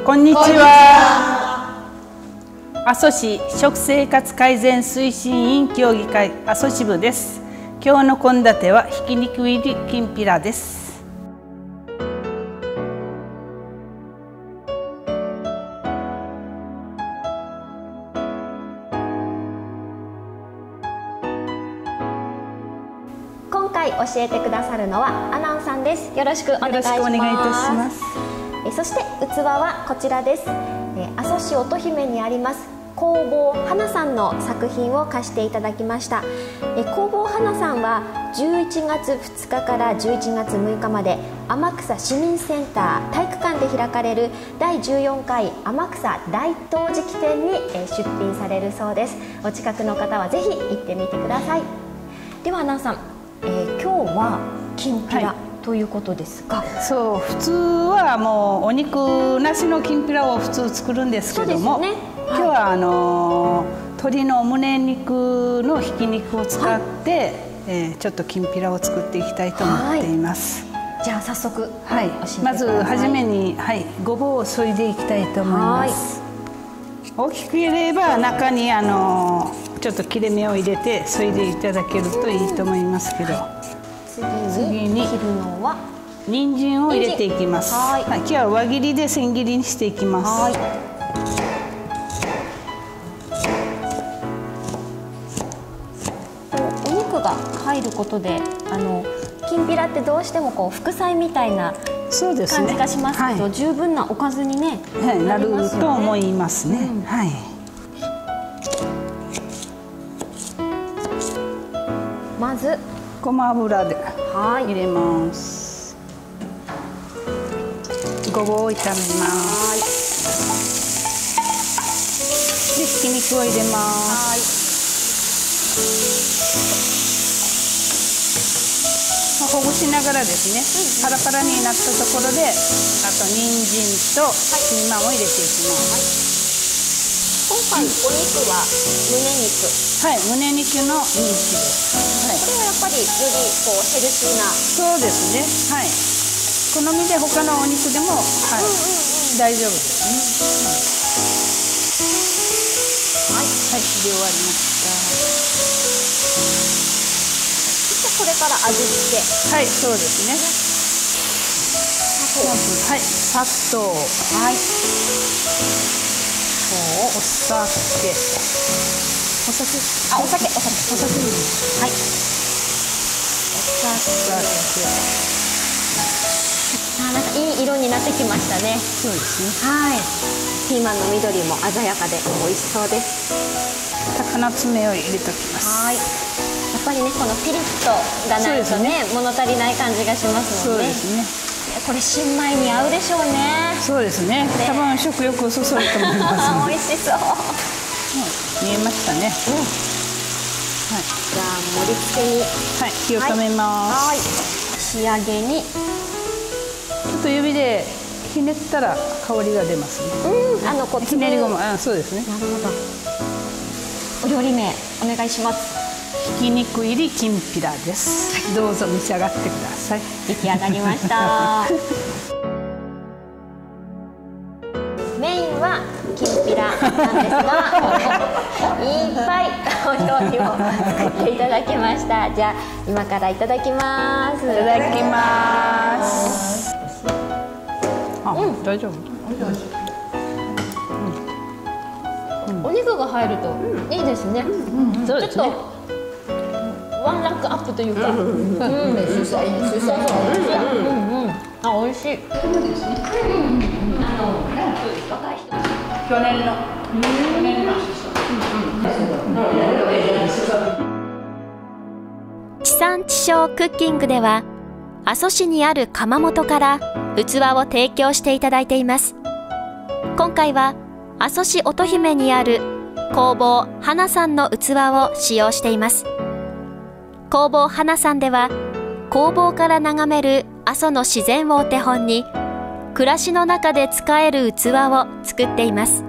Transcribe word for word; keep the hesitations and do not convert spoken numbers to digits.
こんにちは。阿蘇市食生活改善推進委員協議会阿蘇支部です。今日の献立はひき肉入りきんぴらです。 今回教えてくださるのは阿南さんです。よろしくお願いします。 よろしくお願いいたします。 えそして器はこちらです。え阿蘇市乙姫にあります工房花さんの作品を貸していただきました。え工房花さんはじゅういちがつふつかからじゅういちがつむいかまで天草市民センター体育館で開かれるだいじゅうよんかい天草大陶磁器展にえ出品されるそうです。お近くの方はぜひ行ってみてください。では阿南さん、えー、今日はきんぴら、はい、ということですが、 そう普通はもうお肉なしのきんぴらを普通作るんですけども、ね、はい、今日はあの鶏の胸肉のひき肉を使って、はい、えー、ちょっときんぴらを作っていきたいと思っています。 はい、じゃあ早速、 はい、まず初めに、はい、ごぼうを削いでいきたいと思います。大きく入れれば中にあのちょっと切れ目を入れて削いでいただけるといいと思いますけど、 次に切るのは人参を入れていきます。はい、はい、今日は輪切りで千切りにしていきます。はい、 お肉が入ることであのきんぴらってどうしてもこう副菜みたいな感じがしますけど、はい、十分なおかずにね、 はい、なると思いますね。うん、はい。 まずごま油で入れます。ごぼうを炒めます。で、ひき肉を入れます。ほぐしながらですね、パラパラになったところで、あと人参とピーマンを入れていきます。 今回お肉は胸肉。 はい、胸肉のミンチです。はい、 これはやっぱりよりこうヘルシーな。 そうですね。はい。好みで他のお肉でも、はい、大丈夫ですね。はい、はい、切り終わりました。 これから味付け。 はい、そうですね。まず、はい、砂糖。はい。お酒。お酒。 あ、お酒、お酒、お酒。はい。お酒。あ、なんかいい色になってきましたね。 そうですね。 はい。ピーマンの緑も鮮やかで美味しそうです。 高菜爪を入れておきます。 はい。やっぱりね、このピリッとがないとね、物足りない感じがしますもんね。そうですね。これ新米に合うでしょうね。 そうですね。多分食欲をそそると思います。 美味しそう。 見えましたね。うん。はい。 じゃあ盛り付けに、 はい、火を止めます。はい。 仕上げにちょっと指でひねったら香りが出ますね。 うん、あのこうひねりごま、あ、そうですね。 なるほど。お料理名お願いします。 ひき肉入りきんぴらです。どうぞ召し上がってください。 出来上がりました。メインはきんぴらなんですが、いっぱいお料理を作っていただきました。じゃあ今からいただきます。 いただきます。あ、うん、大丈夫。 お肉が入るといいですね。ちょっとワンランクアップというか、うん、主菜主菜そうですね。うんうん。あ、美味しい。あの若い人。 去年の。去年の。 地産地消クッキングでは阿蘇市にある窯元から器を提供していただいています。今回は阿蘇市乙姫にある工房花さんの器を使用しています。工房花さんでは工房から眺める阿蘇の自然をお手本に暮らしの中で使える器を作っています。